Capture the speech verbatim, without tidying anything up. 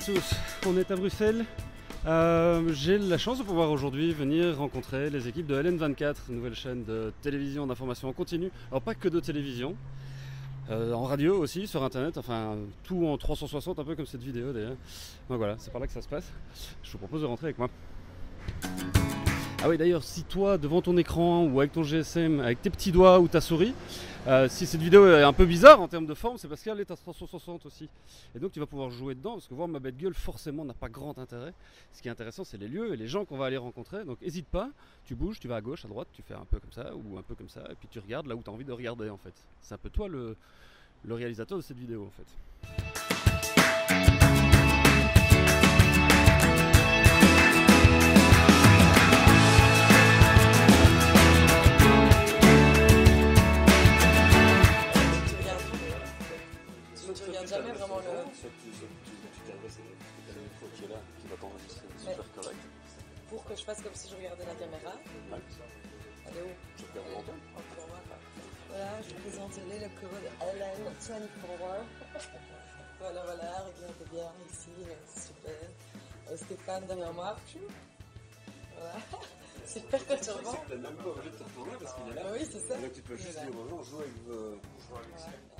tous, on est à Bruxelles. Euh, J'ai la chance de pouvoir aujourd'hui venir rencontrer les équipes de L N vingt-quatre, nouvelle chaîne de télévision d'information en continu. Alors pas que de télévision, euh, en radio aussi, sur internet, enfin tout en trois cent soixante, un peu comme cette vidéo d'ailleurs. Donc voilà, c'est par là que ça se passe. Je vous propose de rentrer avec moi. Ah oui, d'ailleurs, si toi, devant ton écran ou avec ton G S M, avec tes petits doigts ou ta souris, euh, si cette vidéo est un peu bizarre en termes de forme, c'est parce qu'elle est à trois cent soixante aussi. Et donc tu vas pouvoir jouer dedans, parce que voir ma bête gueule, forcément, n'a pas grand intérêt. Ce qui est intéressant, c'est les lieux et les gens qu'on va aller rencontrer. Donc n'hésite pas, tu bouges, tu vas à gauche, à droite, tu fais un peu comme ça ou un peu comme ça, et puis tu regardes là où tu as envie de regarder en fait. C'est un peu toi le, le réalisateur de cette vidéo en fait. Tu regardes jamais vraiment le... Tu t'adresses à une fois qui est là, qui va t'enregistrer super correct. Pour que je fasse comme si je regardais la caméra. Ouais. Elle est où? Tu regardes longtemps. Encore voir. Voilà, je vais présenter le code L N vingt-quatre. Voilà, voilà, regardez bien ici, super. Euh, Stéphane derrière moi. Voilà. Super perturbant. T'as même pas obligé de te retourner parce qu'il est là. Oui, c'est ça. Donc tu peux juste dire aux gens, joue avec vos...